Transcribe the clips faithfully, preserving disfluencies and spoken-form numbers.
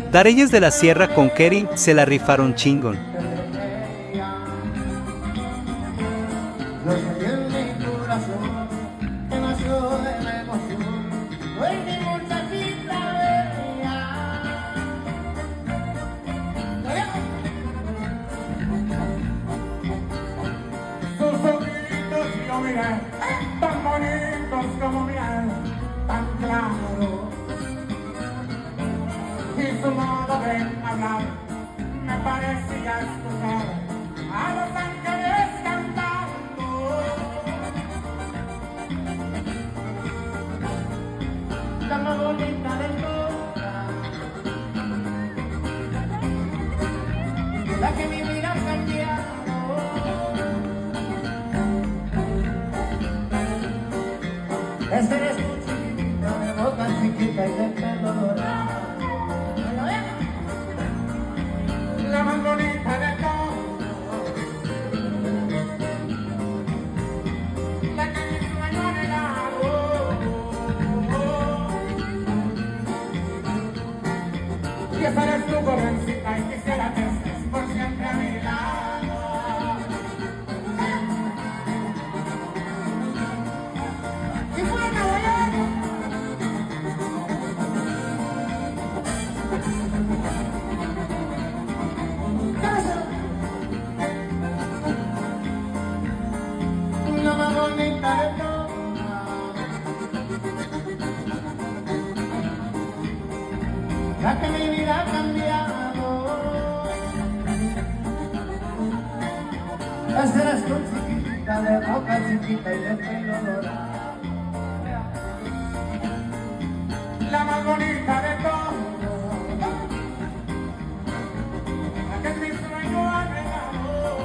Dareyes de la Sierra con Kerry se la rifaron chingón. Tan bonitos como miel, tan claro, y su modo de hablar me parecía escuchar a los ángeles cantando. La más bonita de todas, la que mi vida ha cambiado. Esa eres tú, chiquitita, de boca chiquita y de pelo dorado. La más bonita de todas, la que mi sueño anhelado. Y esa eres tú, jovencita, y quisiera que estés por siempre a mi lado. La más bonita de todas, la que mi vida ha cambiado. Esa eres tú, chiquita, de boca chiquita y de pelo dorado. La más bonita de todas, la que mi sueño ha negado.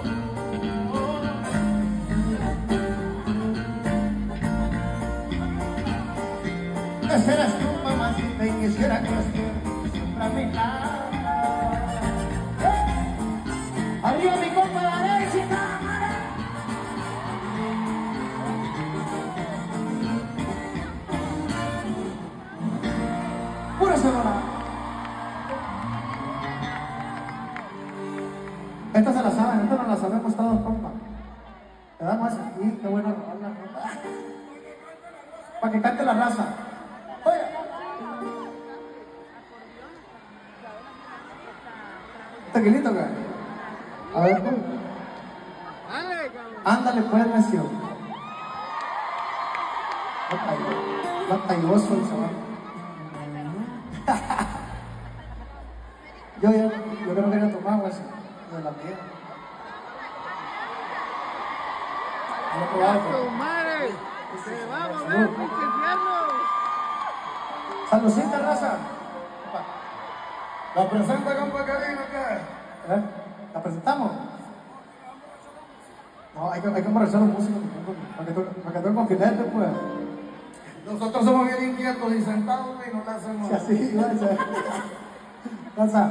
Esa eres tú, mamacita, y quisiera que estés siempre a mi lado. Arriba mi compa la derecha, pura sonora. Esta se la saben, esta no la sabemos todos, compa. Te damos aquí, qué buena rola, compa. Para que cante la raza. Oye. Tequilito, güey. A ver, pues. Ándale, pues, necio. Batalloso el chaval. Yo ya, yo creo que ya tomaba, güey, de la mía. No probaba, ¡Tu madre! ¡Se va a volver pinche infierno! Saludcita, raza. ¿La presenta, compa Karina, qué? ¿Eh? ¿La presentamos? No, hay que, hay que emborrachar a los músicos para que toquen con filete, pues. Nosotros somos bien inquietos y sentados y no le hacemos. Sí, así, gracias. Raza.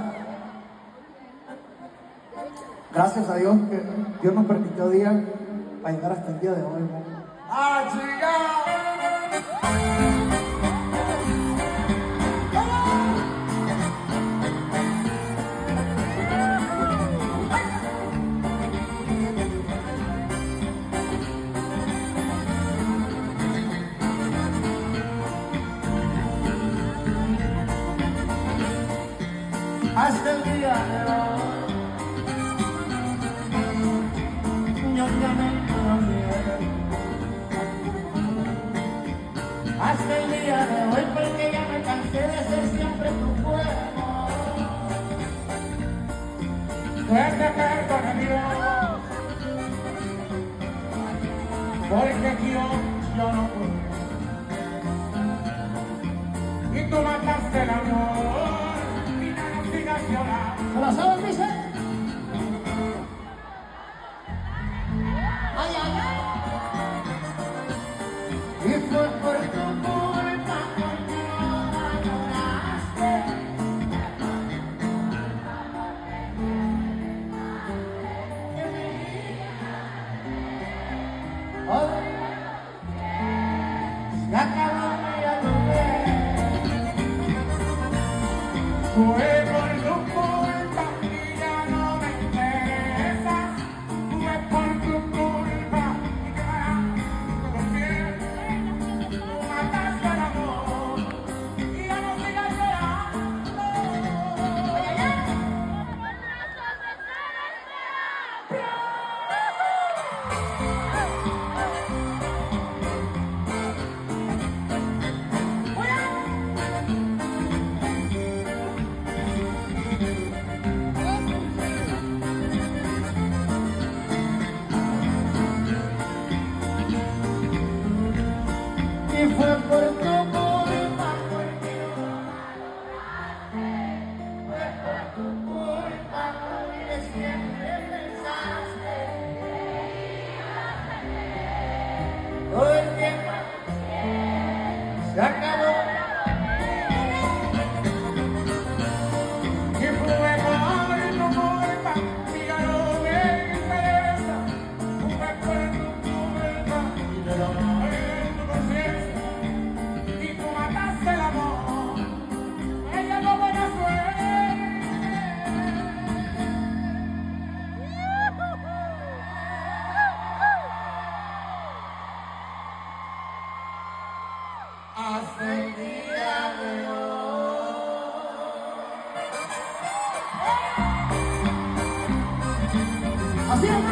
Gracias a Dios que Dios nos permitió día para llegar hasta el día de hoy, ¿no? ¡Ah, chica! Hasta el día de hoy yo ya me cambié. Hasta el día de hoy porque ya me cansé de ser siempre tu juego. Que te perdone Dios, porque Dios yo no puedo. Y tú mataste el amor. ¿Me la sabes, dice? Ay, ay, ay. Y fue por tu culpa que no valoraste. Oh, se acabó mi amor. Fue por Así es.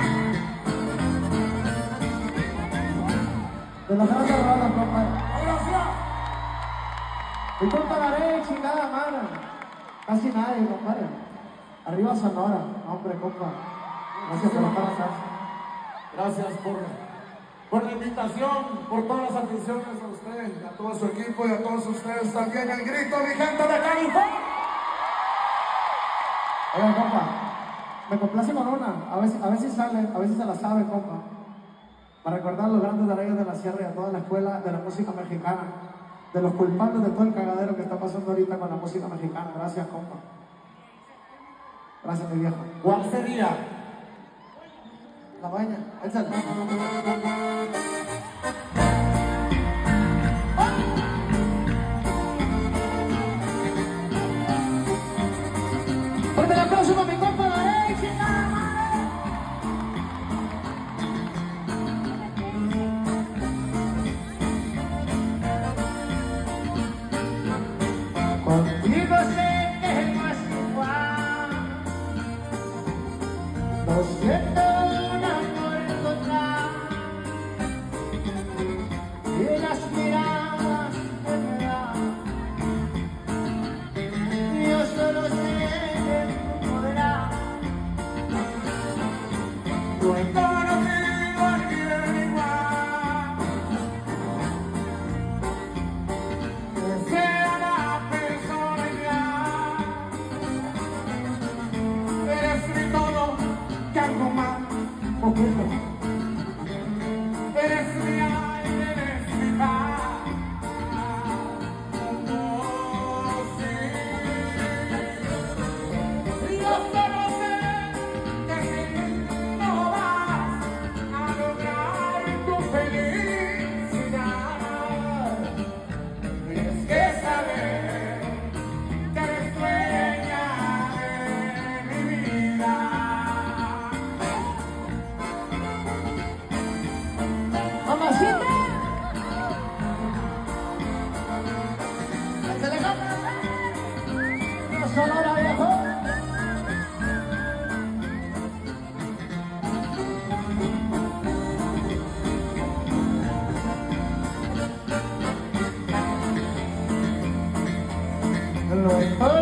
De las grandes rolas, compadre. Y tú pagaré, chingada madre. Casi nadie, compadre. Arriba Sonora. Hombre, compa. Gracias por estar acá. Gracias por, por la invitación, por todas las atenciones a usted, a todo su equipo y a todos ustedes también. El grito, mi gente de California. Oigan, compa, me complace con una. A ver, si- a ver si sale, a ver si se la sabe, compa. Para recordar los grandes de Reyes de la Sierra y a toda la escuela de la música mexicana. De los culpables de todo el cagadero que está pasando ahorita con la música mexicana. Gracias, compa. Gracias, mi viejo. ¿Cuál sería? La baña, échale. Fuerte el aplauso para mi compa Darey, chingada madre. Contigo sé que no es igual. Lo siento. Y las miradas que me dan, yo solo sé que tú podrás. No he conocido a alguien igual, que sea la persona ideal. Eres mi todo, que algo más, poquito. Eres mi aire, eres mi paz. Yo solo sé que no vas a lograr tu felicidad. Tienes que saber que eres dueña de mi vida. Mamacita. Se le canta. Sonora, viejo. Lo